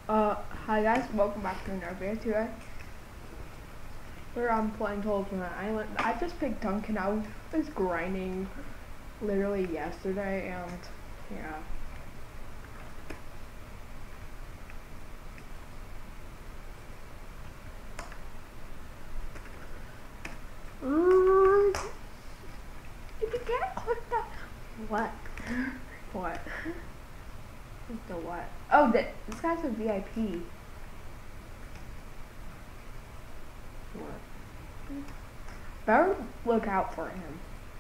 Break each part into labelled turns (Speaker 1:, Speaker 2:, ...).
Speaker 1: Hi guys, welcome back to another video today. Where I'm playing Total Tonight Island. I just picked Duncan. I was grinding literally yesterday, and yeah. If you can't click that, what? What? The what? Oh, this guy's a VIP. What? Better look out for him.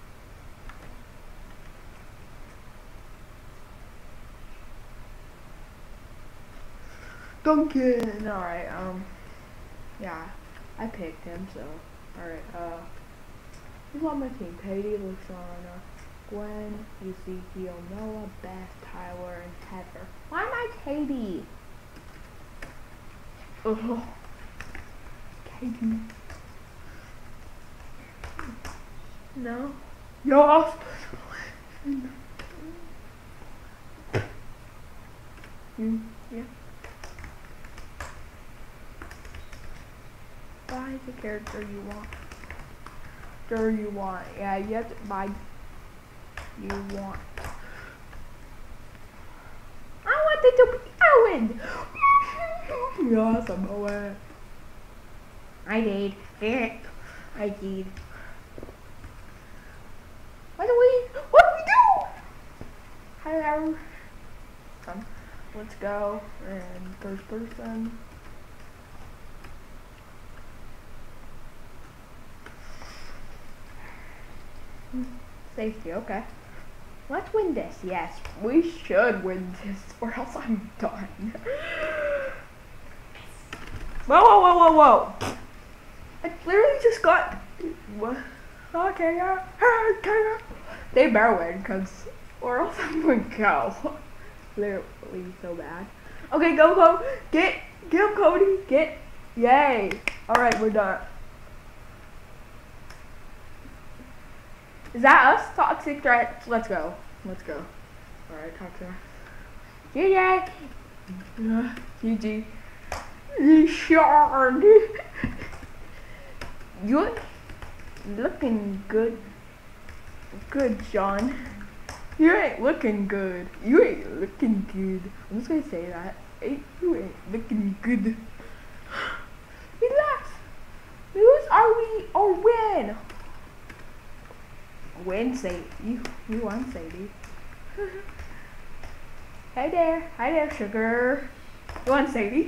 Speaker 1: Duncan! Alright, yeah, I picked him, so, alright, who's on my team? Katie, Luxana, Gwen, Ezekiel, Noah, Beth, Tyler, and Heather. Why am I Katie? Ugh. Katie. No. Yes. Yeah. Buy the character you want. Yeah, you have to buy you want. I want it to be Owen. Yes, I'm Owen. I did. I did. What do we do? Hello. Come. Let's go. And first person. Safety, okay. Let's win this. Yes, we should win this, or else I'm done. Whoa. I literally just got... What? Okay, yeah. They better win, because... Or else I'm going to go. Literally so bad. Okay, go. Get him, Cody. Yay. Alright, we're done. Is that us? Toxic threats. Let's go. Alright, toxic. Yeah. GG. Shard. You're looking good. Good, John. You ain't looking good. I'm just gonna say that. You ain't looking good. Relax. Lose or win? Win, Sadie. You won, Sadie. Hi there, sugar. You won, Sadie.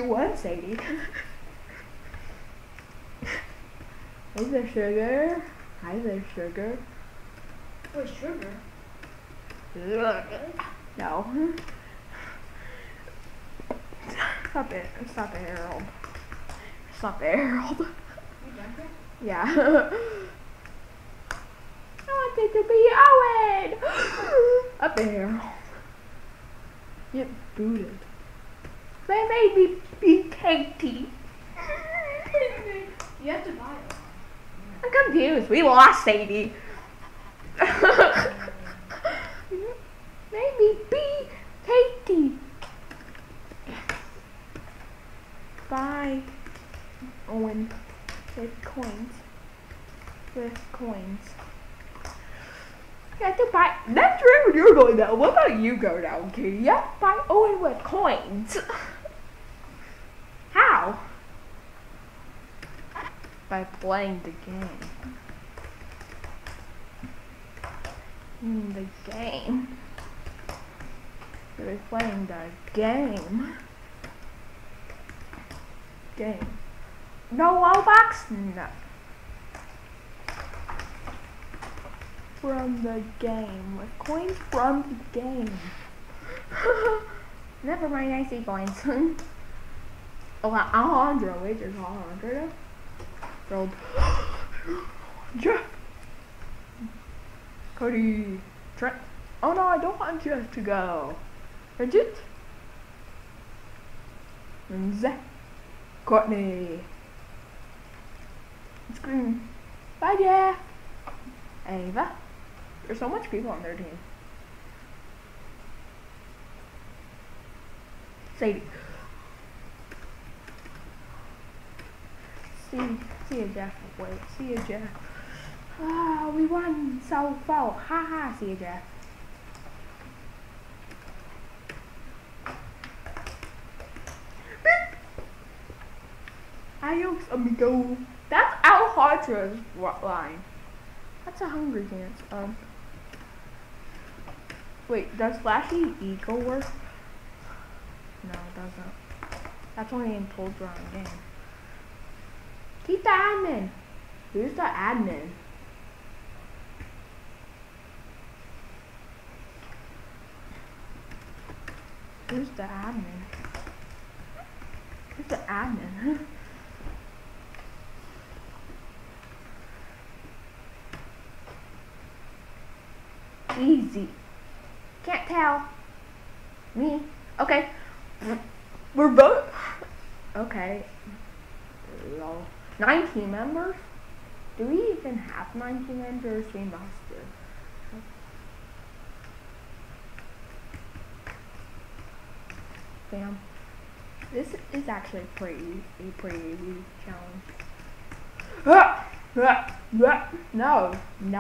Speaker 1: Hey there, sugar. Hi there, sugar.
Speaker 2: Wait, sugar?
Speaker 1: No. Stop it, Harold.
Speaker 2: You done that?
Speaker 1: Yeah. I want it to be Owen! Up there. Get booted. They made me be Katie.
Speaker 2: You have to buy it.
Speaker 1: I'm confused. We lost Sadie. Made me be Katie. Bye, Owen. With coins. You have to buy. That's right when you're going down. What about you go down, Katie? You have to buy Owen with coins. How? By playing the game. By playing the game. No Robux? No. From the game. With coins from the game. Never mind, I see coins. Oh, Alejandro. Wait, there's Alejandro. Rolled. Jeff. Cody. Trent. Oh no, I don't want Jeff to go. Bridget. And Zach. Courtney. Scream. Bye, Jeff. Ava. There's so much people on their team. Sadie. See you, Jeff. Wait, see you, Jeff. Ah, we won so far. Ha ha, see you, Jeff. Adios, amigo. That's Alejandro's line. That's a Hungry Dance. Wait, does Flashy Eagle work? No, it doesn't. That's only in Told Run game. Keep the admin. Who's the admin? Who's the admin? Who's the admin? Easy. Can't tell. Me. Okay. We're both. Okay. Lol. 19 members? Do we even have 19 members? We must do. Bam. This is actually a pretty easy challenge. No.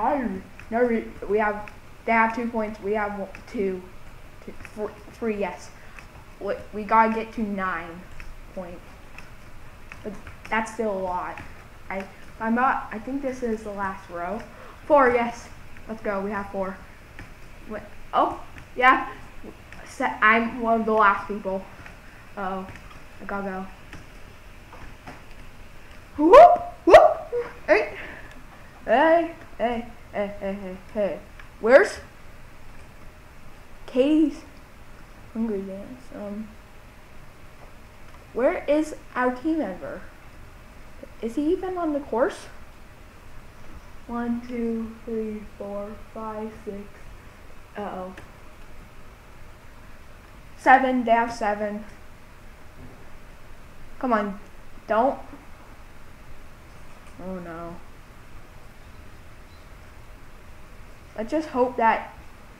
Speaker 1: They have 2 points. We have three. Yes. We gotta get to 9 points. But that's still a lot. I think this is the last row. 4. Yes. Let's go. We have 4. Wait. Oh. Yeah. I'm one of the last people. Oh. I gotta go. Whoop! Whoop! Hey. Where's Katie's Hungry Dance? Where is our team member? Is he even on the course? 1, 2, 3, 4, 5, 6. Uh-oh. 7. They have 7. Come on. Don't. Oh no. Let's just hope that.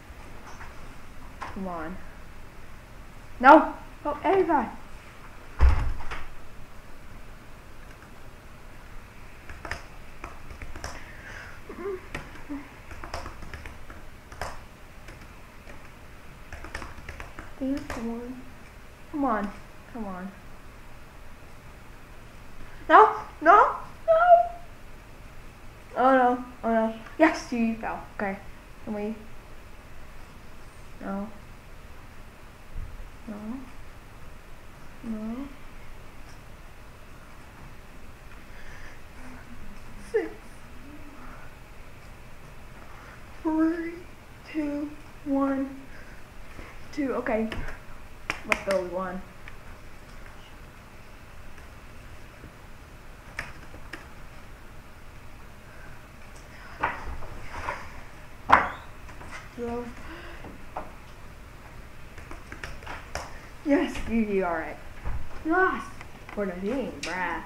Speaker 1: Come on. No. Oh, everybody. Come on. Come on. No. No. No. Oh no. Oh no. Yes, you fell. Okay. Can we? No. No. No. 6. 3, 2, 1, 2. Okay. Let's go. We won. Yes, you alright. You lost for the team, bruh.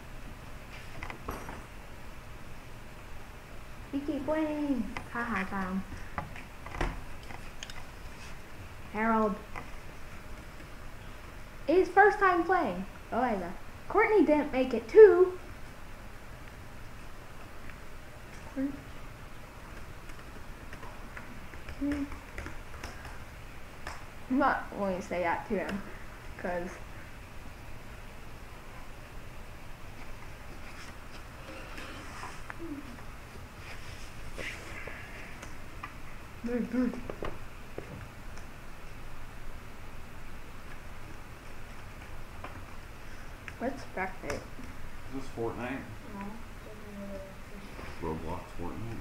Speaker 1: You keep winning. Haha, Tom. Harold. His first time playing. Oh, I know. Courtney didn't make it too. I'm not going to say that to him, because let's spectate.
Speaker 3: Is this Fortnite? Roblox Fortnite?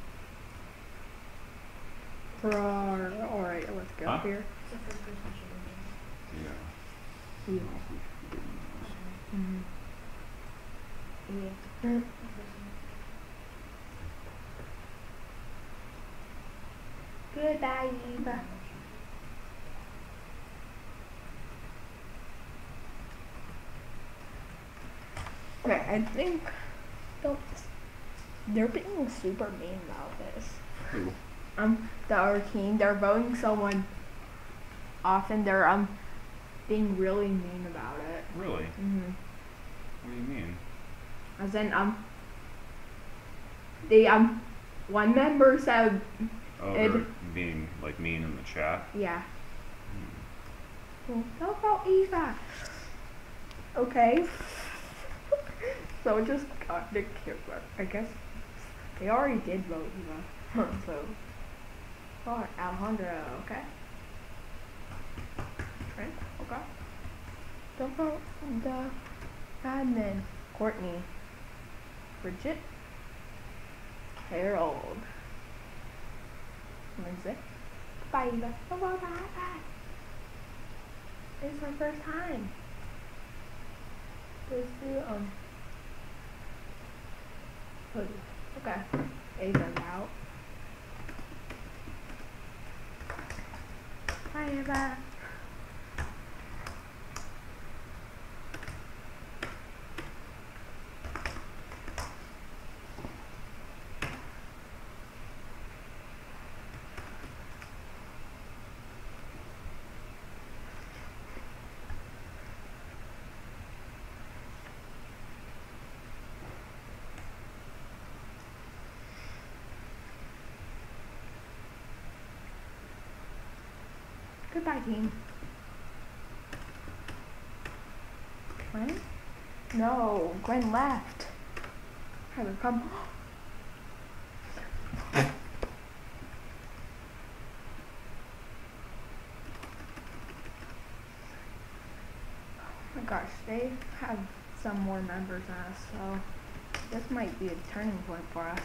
Speaker 1: Alright, let's go here.
Speaker 3: Yeah.
Speaker 1: Yeah. Goodbye, Eva. Okay, I think they're being super mean about this.
Speaker 3: Who?
Speaker 1: Our team, they're voting someone off and they're being really mean about it.
Speaker 3: Really?
Speaker 1: Mhm.
Speaker 3: What do you mean?
Speaker 1: As in, the, one member said,
Speaker 3: Oh,
Speaker 1: Ed.
Speaker 3: they're being like mean in the chat.
Speaker 1: yeah. How about Eva? Okay. So it just got the I guess they already did vote Eva. So, oh, Alejandro, okay. Trent, okay. Don't vote the admin. Courtney. Bridget. Harold. Lindsay. Bye, Eva. Bye, bye, bye. It's my first time. Let's do, okay. Ava's out. Hi, Ava. Goodbye, team. Gwen? No, Gwen left. Have her come. Oh my gosh, they have some more members than us, so this might be a turning point for us.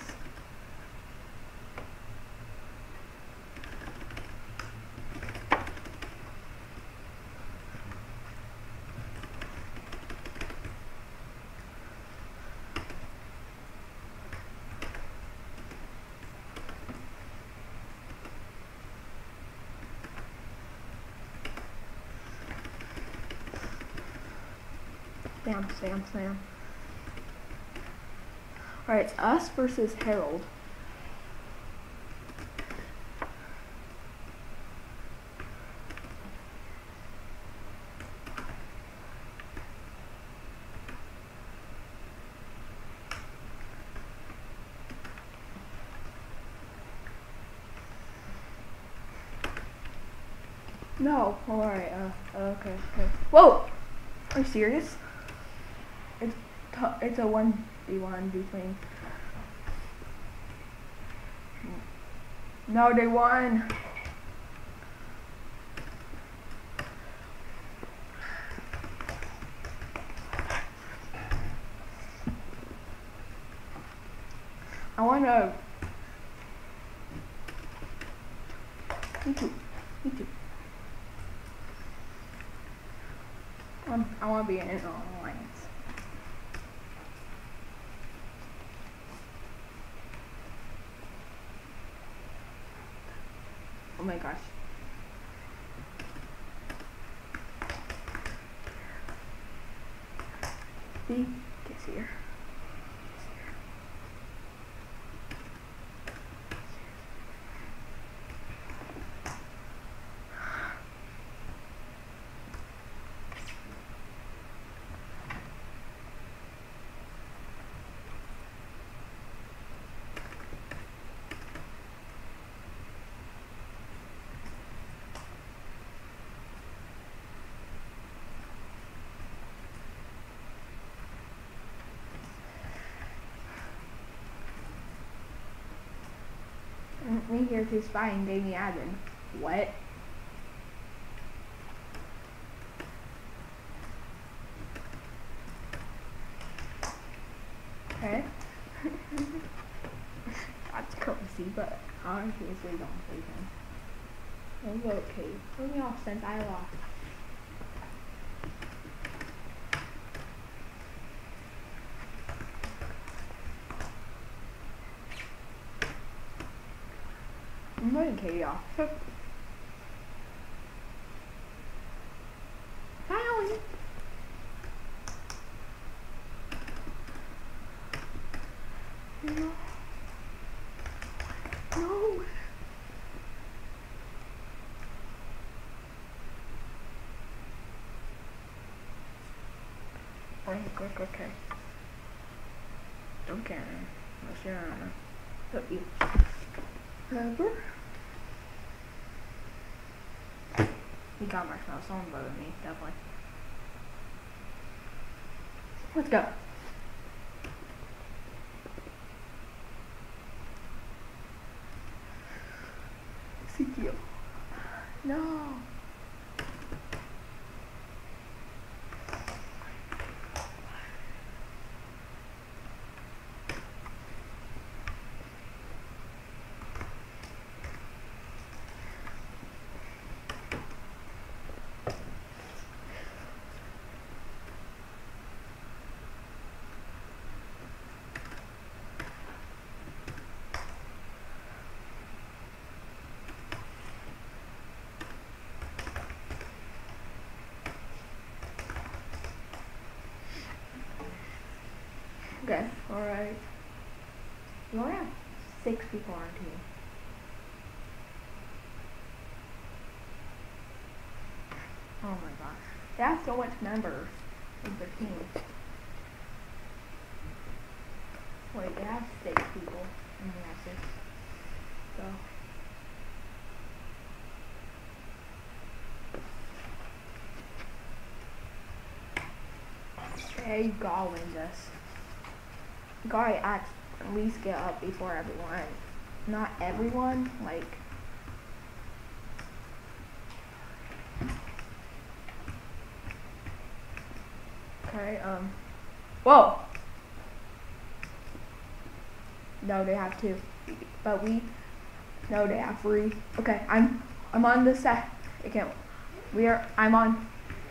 Speaker 1: Sam. Alright, it's us versus Harold. No, alright, okay. Whoa! Are you serious? It's a 1v1 between. No, they won. I wanna. Me too. I wanna be in an alliance. Oh my gosh. B gets here. Me here to spy and gave me admin. What? Okay. That's crazy, but I obviously don't play him. I'll vote Kate. Put me off since I lost. I'm voting Katie off. Finally! No. No! Okay. Don't care. Unless you're on a you. Remember? He got marshmallow. Someone voted me, definitely. Let's go. Ezekiel. No. Okay, alright. You only have 6 people on team. Oh my gosh. They have so much members in their team. Wait, they have 6 people and we have 6. So. There you go, win this. You gotta at least get up before everyone. Not everyone, like. Okay, whoa! No, they have 2. But no, they have 3. Okay, I'm on the set. I'm on.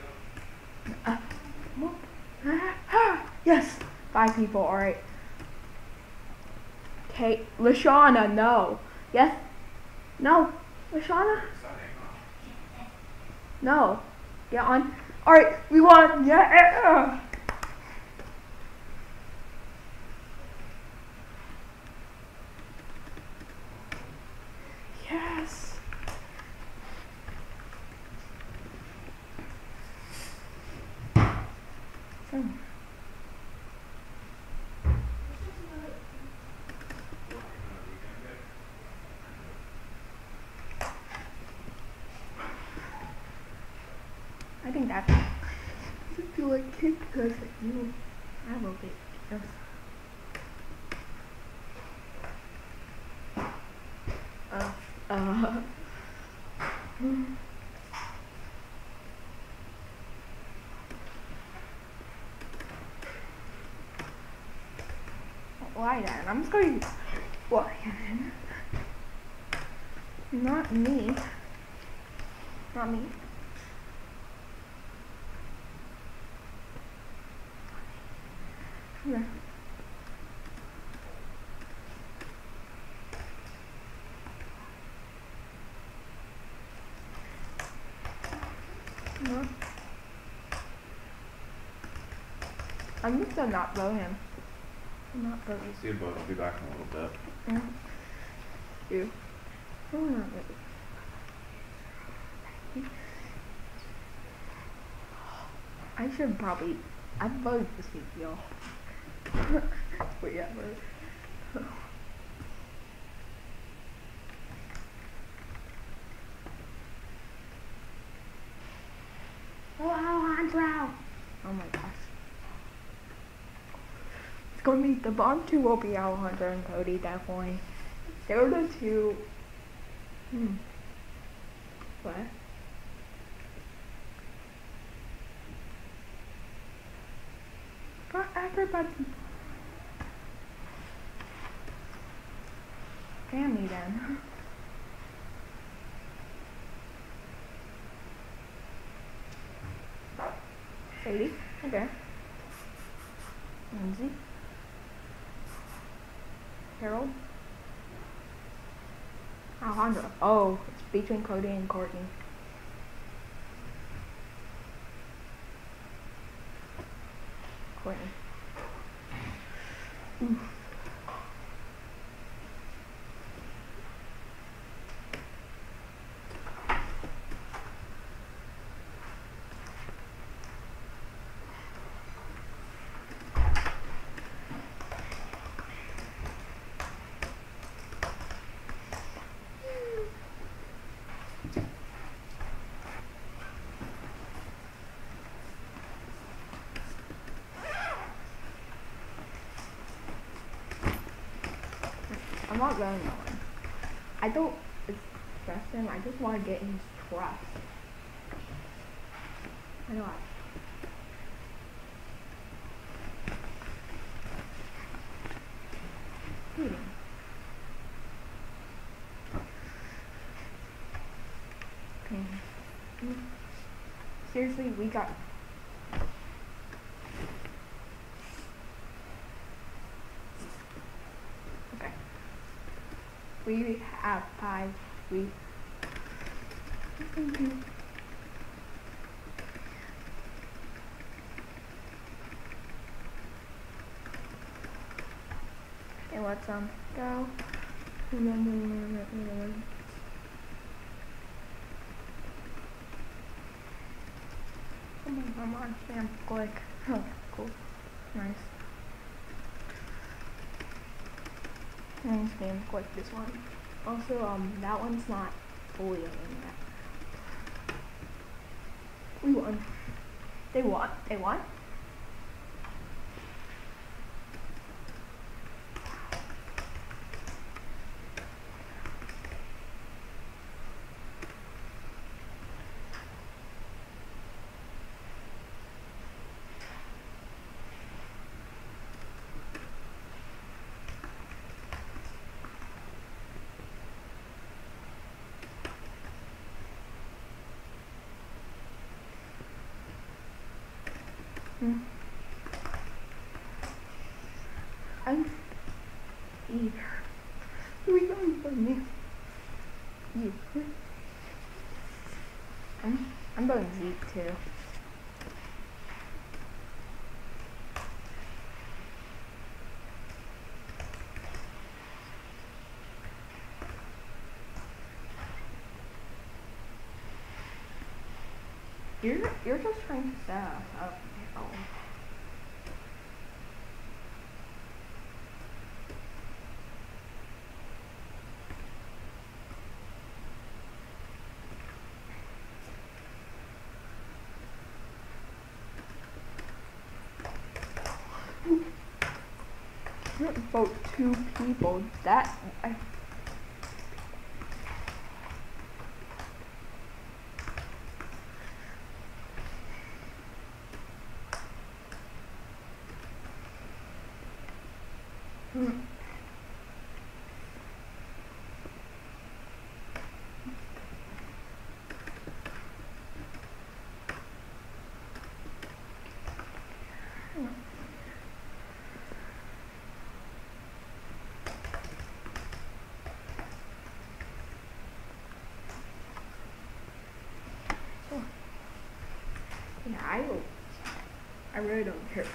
Speaker 1: Yes! 5 people, alright. Okay, Lashana, no. Yes? No. Lashana? No. Get on. Alright, we won. Yeah! Yes. I think that's I feel like kick because you have a bit. Yes. Why then? I'm just going to why then? Not me. Not me. Yeah. No. I'm just gonna not vote him. I'm not voting.
Speaker 3: See you both. I'll be back in a little bit.
Speaker 1: Yeah. You. Oh, not voting. I should probably. I voted for Steve, y'all. But yeah, but. Oh, Alejandro! Oh my gosh. It's gonna be, the bottom 2 will be Alejandro and Cody, definitely. They're the 2. What? Not everybody. Family then. Sadie, okay. Lindsay. Harold. Alejandro. Oh, it's between Cody and Courtney. Courtney. Oof. I'm not going on. I don't stress him. I just want to get his trust. I know. Okay. Seriously, we got. Okay. We have 5. We. Okay, let's go. Come on, spam click. Oh, cool. Nice. And spam click this one. Also, that one's not fully in yet. We won. They won. They won? I'm either. We going for me. You. I'm going Zeke too. You're just trying to set us up. Oh. About 2 people. That yeah, I really don't care.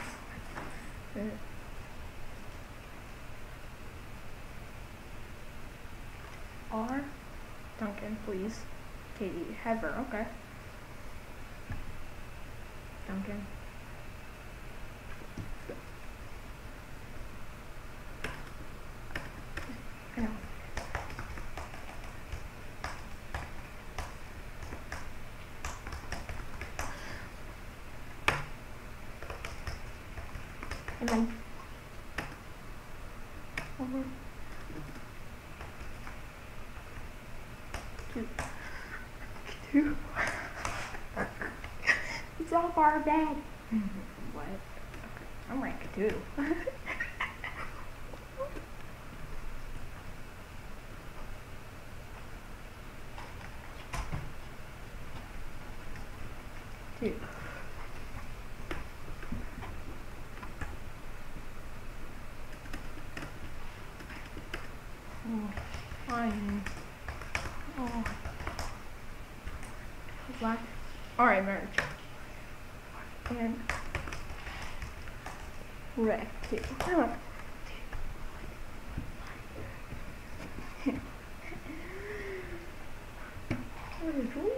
Speaker 1: R. Duncan, please. Katie, Heather, okay. Duncan. I know. And then over 2. It's off our bed. What? Okay. I'm rank 2. 2. Oh, fine. Oh. Black. Alright, merge. And red 2. What is we?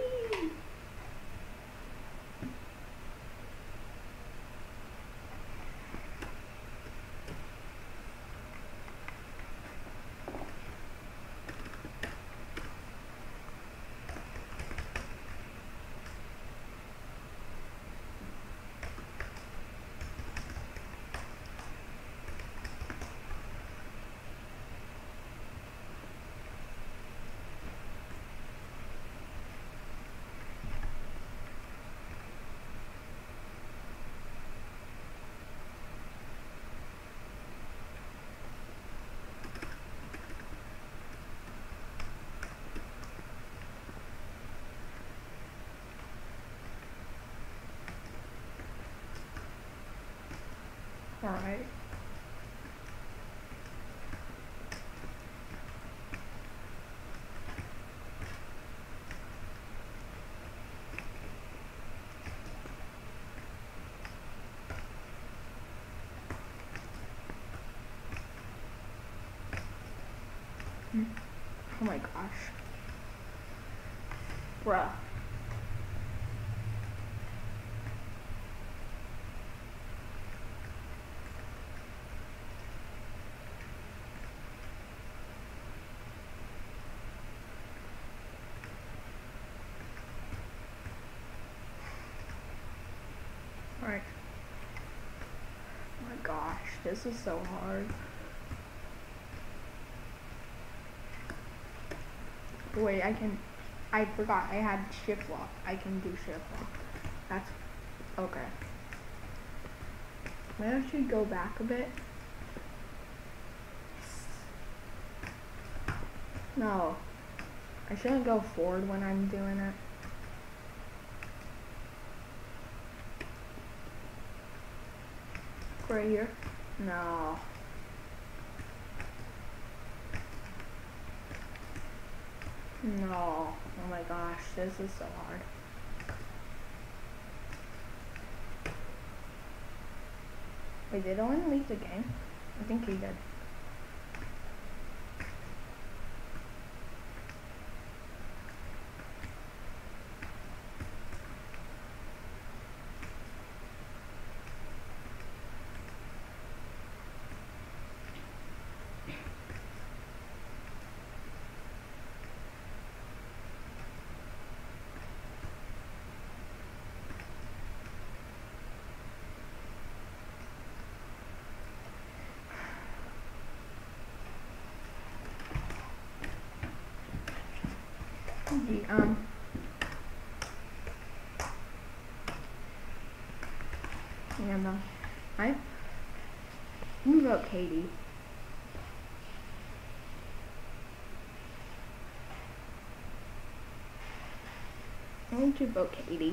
Speaker 1: Alright. Oh my gosh. Bruh. Alright. Oh my gosh, this is so hard. Wait, I forgot, I had shift lock. I can do shift lock. That's, okay. Maybe I should go back a bit. No. I shouldn't go forward when I'm doing it. Right here? No. No. Oh my gosh, this is so hard. Wait, did Owen leave the game? I think he did. Yeah, no. I'm gonna vote Katie. I'm going to vote Katie.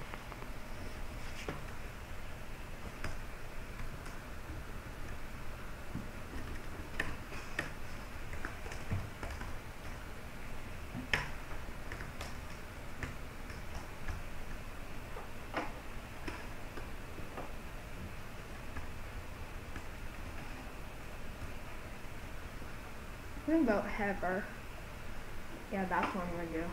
Speaker 1: I'm gonna vote Heather. Yeah, that's what I'm gonna do.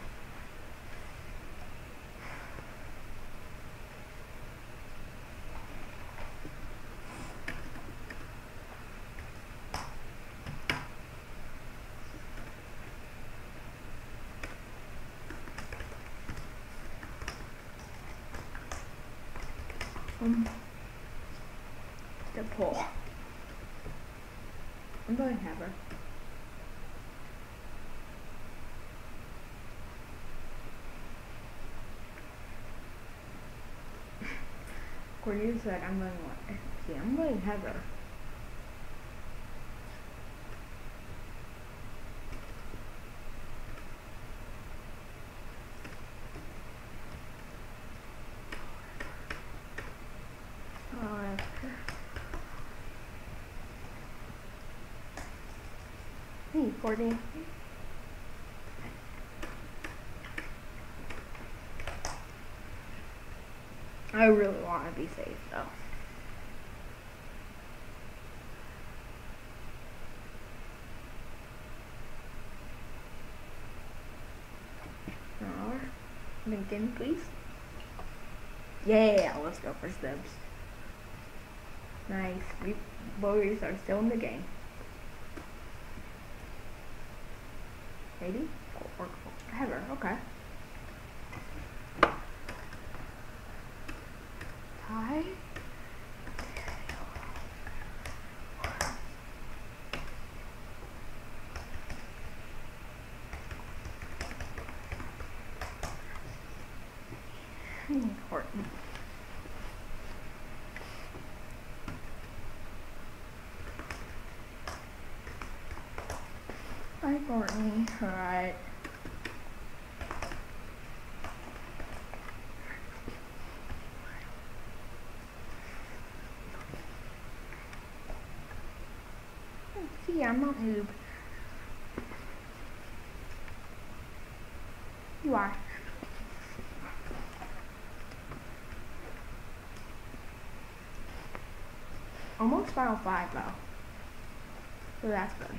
Speaker 1: The poll. I'm voting Heather. Cordelia said I'm voting what? Yeah, I'm voting Heather. Hey, Courtney. I really want to be safe though. Lincoln, please. Yeah, let's go for Stubbs. Nice. We boys are still in the game. Ready? Or Heather, okay. Tie. Important. Hi, Courtney. Alright. Yeah, I'm not noob. You are. Almost Final 5 though. So that's good.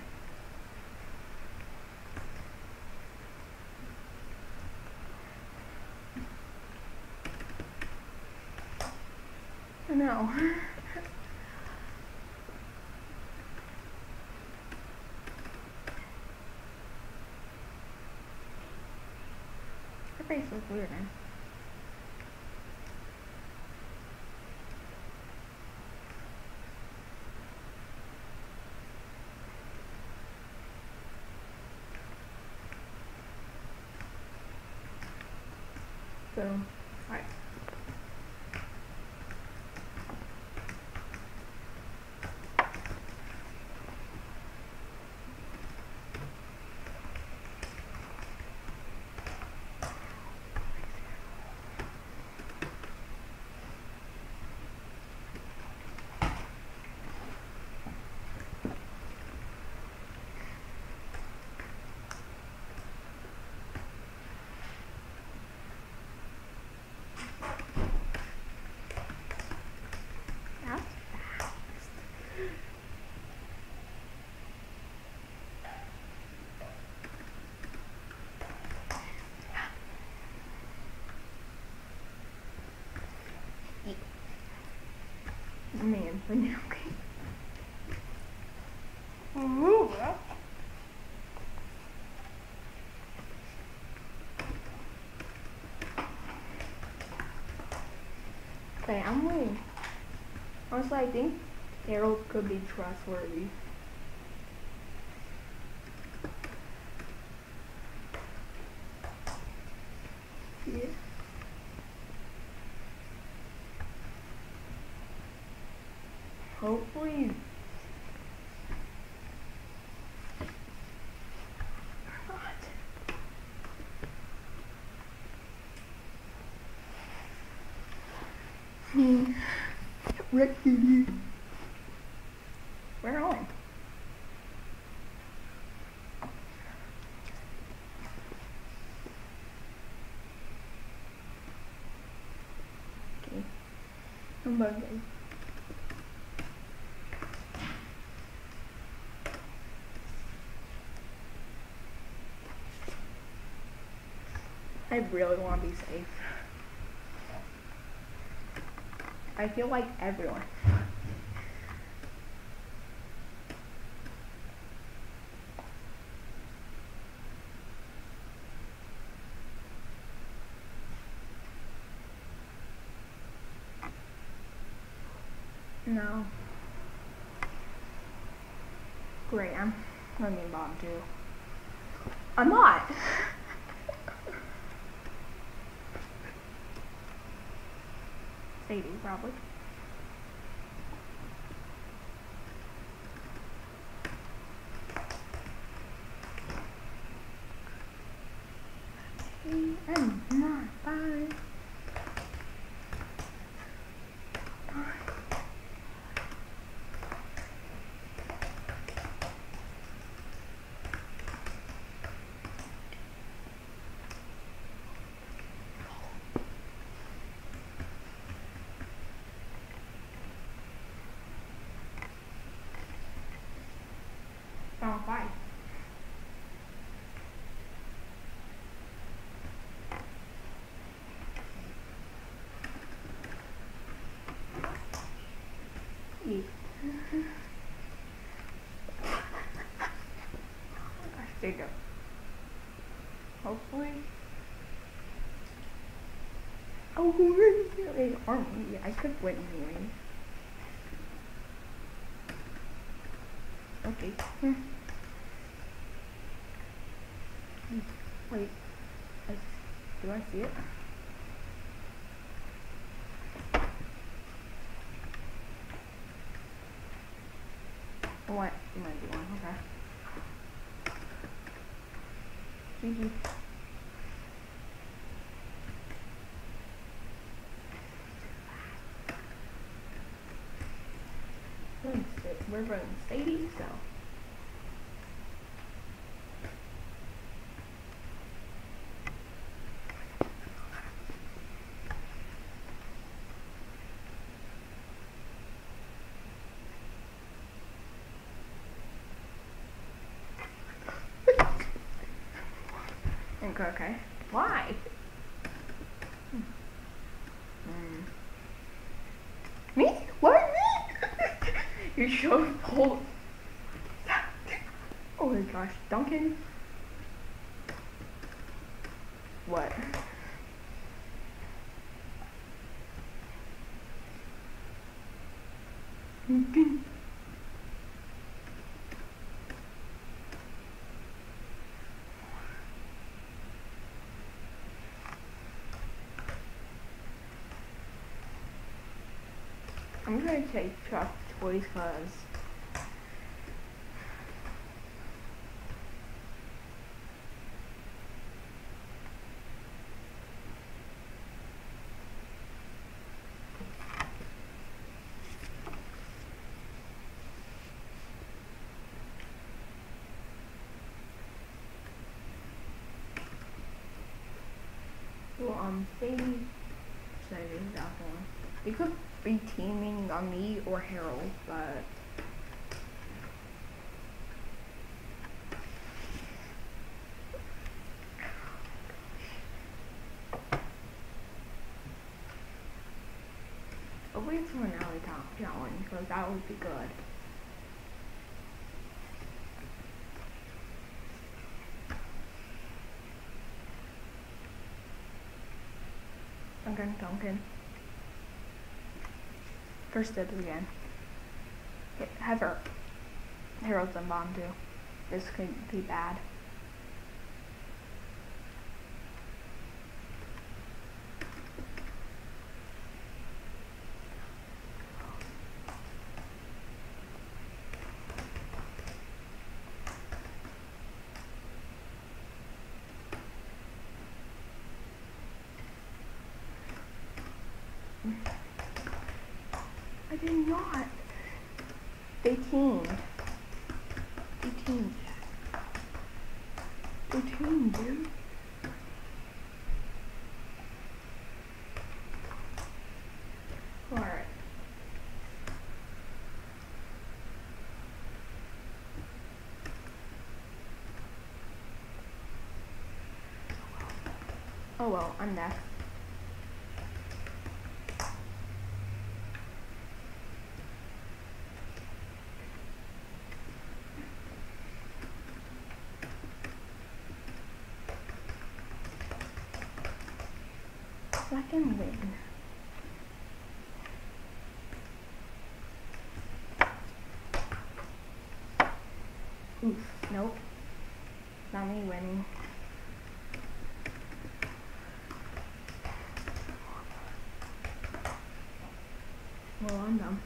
Speaker 1: I know. Her face looks weird, man. So, alright. That's fast. Man, but now okay. Ooh, family. Honestly, I think Harold could be trustworthy. Yeah. Hopefully. Ricky. We're on. Okay. I'm bugging. I really want to be safe. I feel like everyone. No. Great, I'm gonna be Bob too. I'm not. Sadie, probably. I'm not fine. Final 5. Yeah. I think hopefully. Oh, really? Army. I could win anyway. Okay. Wait. Do I see it? What? You might be one. Okay. GG. We're running Sadie, so. Okay. Why? Me? What? Me? You're so cold. Oh my gosh, Duncan. What? Duncan. I'm gonna take Chuck Toys cause well, maybe saving that one. They could be teaming on me or Harold, but I'll wait for an alley top challenge because that would be good. Duncan. First dibs again. Have her. Harold's on bomb too. This could be bad. I did not. They teamed. They teamed, dude. Alright. Oh well, I'm next. I can win. Oof, nope. Not me winning. Well, I'm done.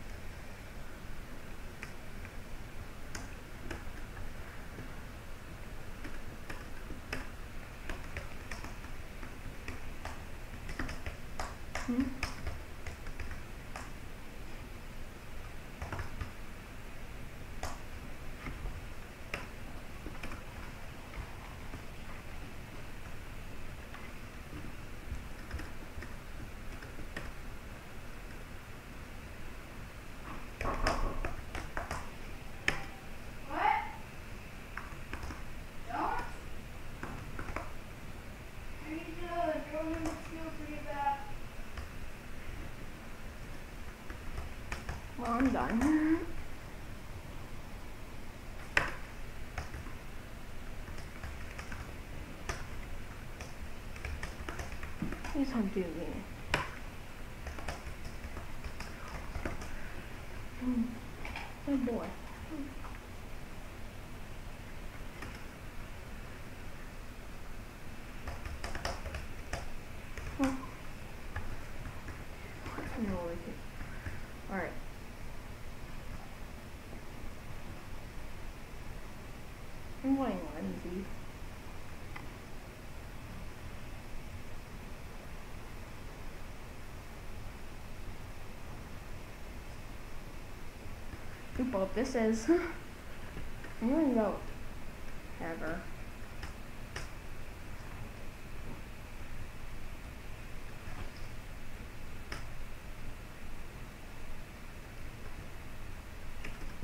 Speaker 1: Well, I'm done. Please don't do me. Oh boy. Alright. I'm playing Lindsay. Well, this is. I'm gonna go ever.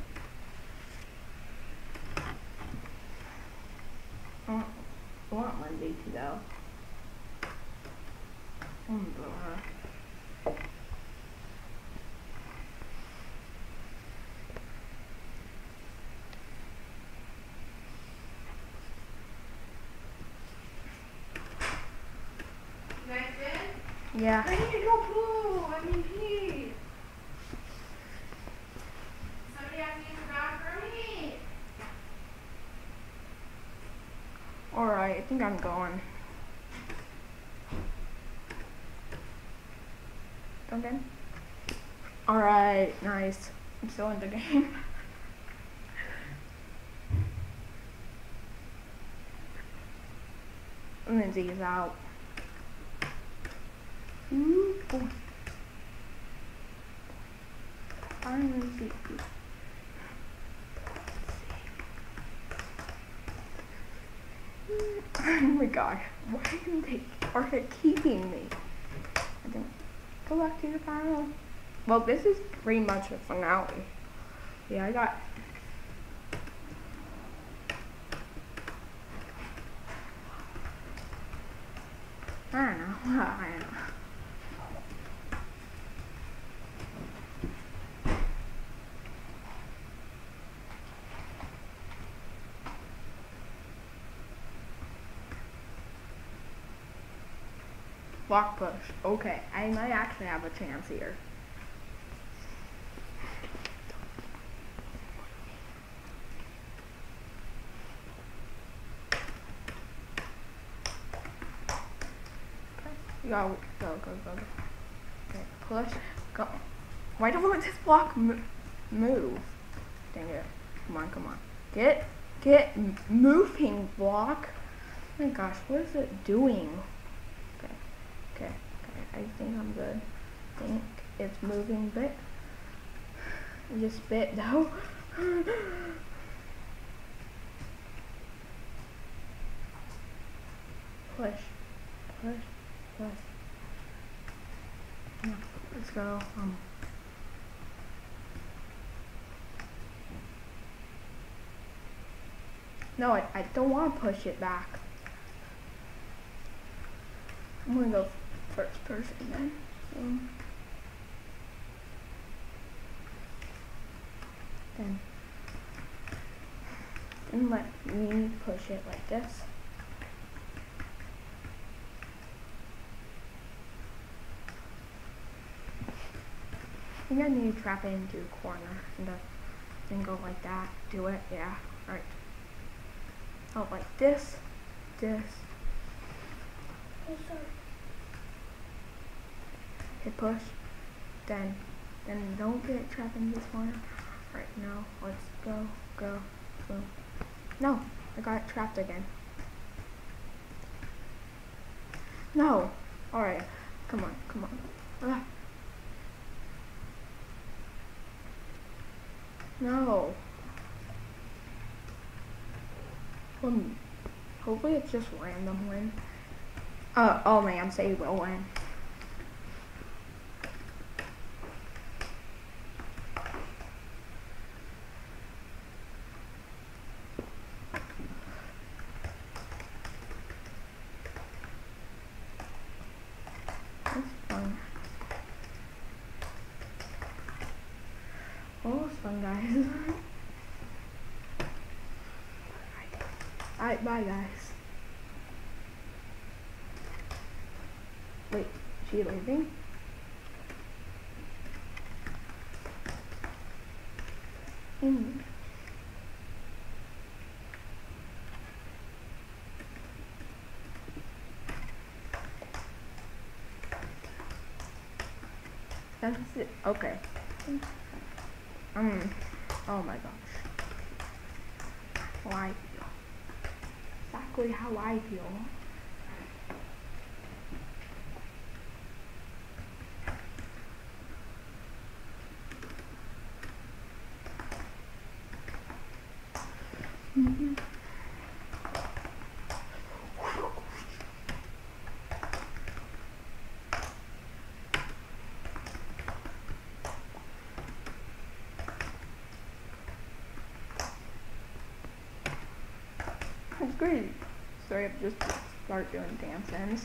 Speaker 1: I want Lindsay. need to go.
Speaker 2: You guys good?
Speaker 1: Yeah.
Speaker 2: I need to go poo. I mean pee. Somebody has to use the bathroom.
Speaker 1: Alright, I think I'm going. Okay. Alright, nice. I'm still in the game. Lindsay's out. Ooh, boy. Finally see. Oh my god, why are they keeping me? I think go back to the final. Well, this is pretty much a finale. Yeah, I got I don't know. I don't know. Block push. Okay, I might actually have a chance here. Go. Okay, push. Go. Why don't this block move? Dang it. Come on. Get moving, block. Oh my gosh, what is it doing? Okay. I think I'm good. I think it's moving a bit. Just a bit though. Push. No, let's go. No, I don't want to push it back. I'm gonna go first person then. Then let me push it like this. I think I need to trap it into a corner and then go like that. Do it, yeah. Alright. Oh, like this. Oh, sorry. Hit push. Then don't get trapped in this corner. Alright, now let's go. No, I got trapped again. No. Alright, come on. No. Hopefully it's just random win. Oh man, say will win. That's fun. Oh, it's fun, guys. Alright, bye, guys. Wait, she leaving? That's it. Okay. Oh my gosh. How I feel. Exactly how I feel. That's great. Sorry, I'm just start doing dances.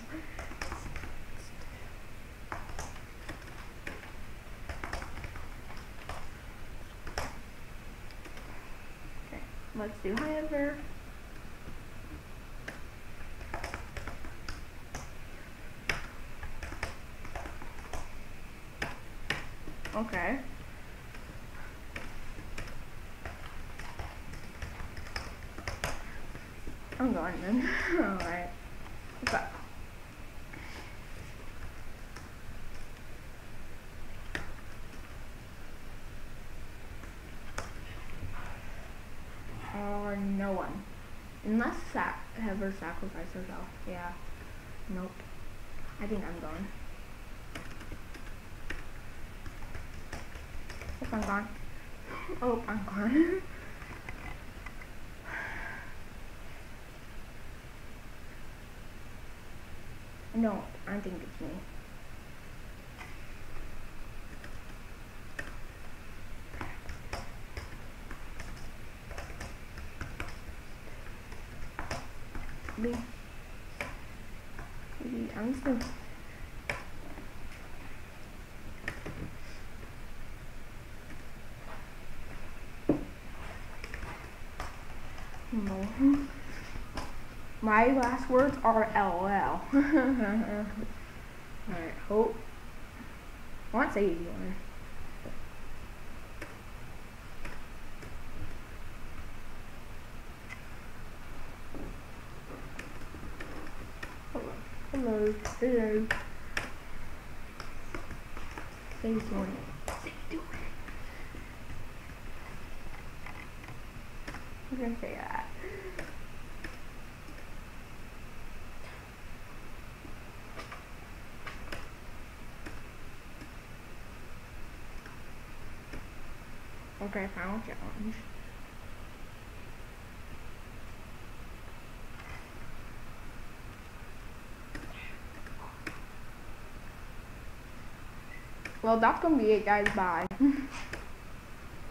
Speaker 1: Okay, let's do however. Okay. I'm going then. Alright. What's up? Or no one. Unless Heather sacrificed herself. Yeah. Nope. I think I'm going. Oh, I'm gone. Oh, I'm gone. No, I think it's me. Me. I'm just gonna. No. My last words are LOL. Alright, hope. I want to say easy one. Hello. Hello. Say easy one. Say easy one. I'm gonna say that. Okay, final challenge. Well, that's gonna be it, guys. Bye.